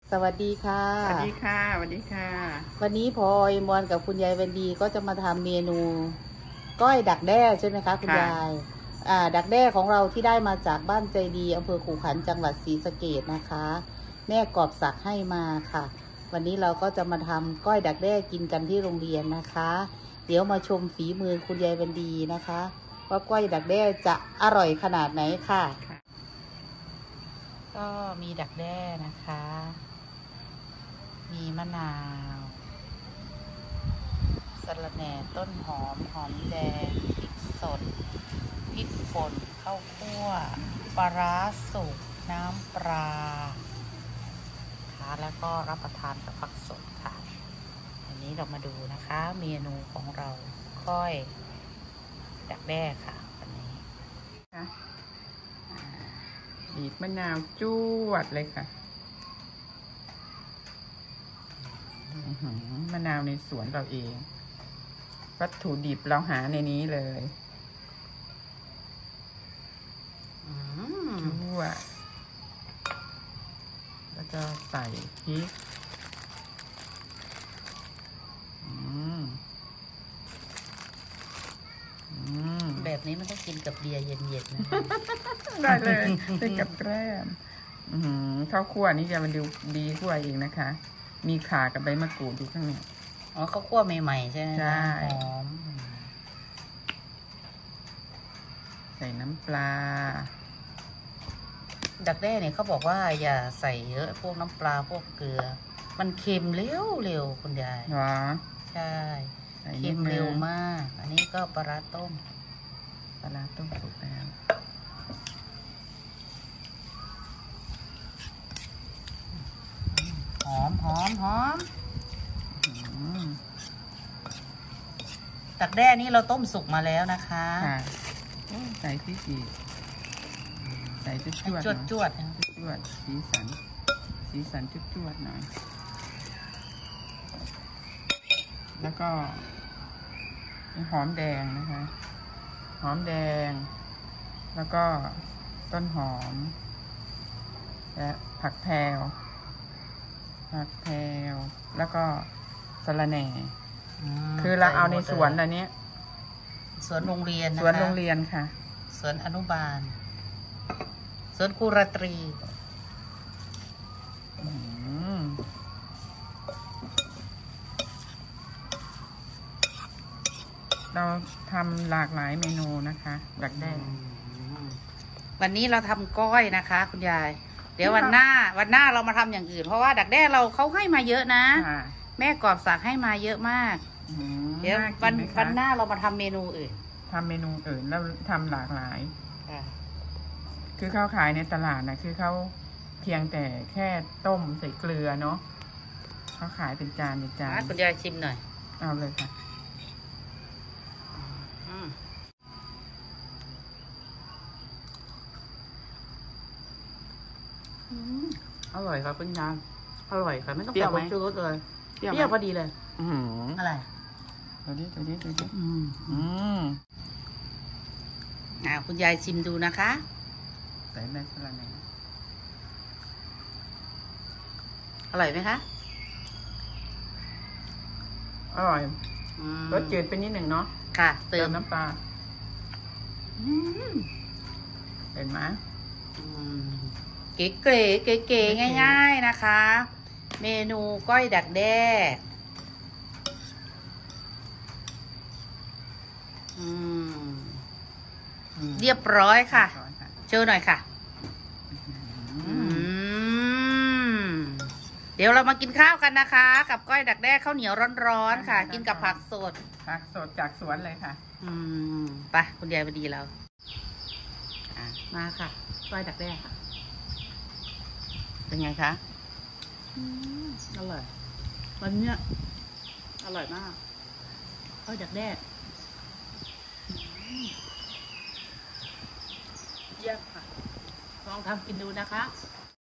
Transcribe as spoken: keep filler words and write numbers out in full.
สวัสดีค่ะสวัสดีค่ะสวัสดีค่ะวันนี้พลอยมวนกับคุณยายวันดีก็จะมาทำเมนูก้อยดักแด้ใช่ไหมคะคุณยายอ่าดักแด้ของเราที่ได้มาจากบ้านใจดีอำเภอขู่ขันจังหวัดศรีสะเกษนะคะแม่กอบศักดิ์ให้มาค่ะวันนี้เราก็จะมาทำก้อยดักแด้กินกันที่โรงเรียนนะคะเดี๋ยวมาชมฝีมือคุณยายวันดีนะคะว่าก้อยดักแด้จะอร่อยขนาดไหนค่ะก็มีดักแด้นะคะมีมะนาวสะระแหน่ต้นหอมหอมแดงพริกสดพริกป่นข้าวคั่วปลาร้าสุกน้ำปลาค่ะแล้วก็รับประทานกับผักสดค่ะอันนี้เรามาดูนะคะเมนูของเราก้อยดักแด้ค่ะวันนี้บีบมะนาวจวดเลยค่ะมะนาวในสวนเราเองวัตถุดิบเราหาในนี้เลยจวดแล้วก็ใส่พริกแบบนี้มันต้องกินกับเบียร์เย็นๆนะได้เลยเป็นกับแกล้มข้าวคั่วนี่จะมันดูดีคั่วเองนะคะมีข่ากับใบมะกรูดอยู่ข้างในอ๋อข้าวคั่วใหม่ๆใช่ไหมใช่หอมใส่น้ำปลาดักแด้เนี่ยเขาบอกว่าอย่าใส่เยอะพวกน้ำปลาพวกเกลือมันเค็มเร็วเร็วคุณยายหรอใช่เค็มเร็วมากอันนี้ก็ปลาร้าต้มปลาร้าต้มสุกแล้วหอมหอมหอมดักแด้นี่เราต้มสุกมาแล้วนะคะใส่พริกอีกใส่จุดจวดจวดจวดจวดสีสันสีสันจุดจวดหน่อยแล้วก็หอมแดงนะคะหอมแดงแล้วก็ต้นหอมและผักแพรวผักแพรวแล้วก็สะระแหน่คือเราเอาในสวนอันนี้สวนโรงเรียนนะคะสวนโรงเรียนค่ะสวนอนุบาลสวนกุรตรีเราทำหลากหลายเมนูนะคะดักแด้วันนี้เราทำก้อยนะคะคุณยายเดี๋ยววันหน้าวันหน้าเรามาทำอย่างอื่นเพราะว่าดักแด้เราเขาให้มาเยอะนะแม่กอบศักดิ์ให้มาเยอะมากเดี๋ยววันวันหน้าเรามาทำเมนูอื่นทำเมนูอื่นแล้วทำหลากหลายคือเขาขายในตลาดนะคือเขาเพียงแต่แค่ต้มใส่เกลือเนาะเขาขายเป็นจานเป็นจานคุณยายชิมหน่อยเอาเลยค่ะอร่อยครับคุณยายอร่อยค่ะไม่ต้องใส่ผงชูรสเลยเปรี้ยวพอดีเลยอะไรดูดิดูดิดูดิอืมอืมอ่าคุณยายชิมดูนะคะใส่ในสลัดไหนอร่อยไหมคะอร่อยรสจืดเป็นนิดหนึ่งเนาะค่ะเติมน้ำปลาเห็นไหมเก๋เก๋เก๋เก๋ง่ายๆนะคะเมนูก้อยดักแด้เรียบร้อยค่ะเชิญหน่อยค่ะเดี๋ยวเรามากินข้าวกันนะคะกับก้อยดักแด้ข้าวเหนียวร้อนๆค่ะกินกับผักสดผักสดจากสวนเลยค่ะอืมไปคุณยายพอดีเรามาค่ะก้อยดักแด้ค่ะเป็นไงคะอร่อยวันนี้อร่อยมากก้อยดักแด้เยี่ยมค่ะลองทำกินดูนะคะ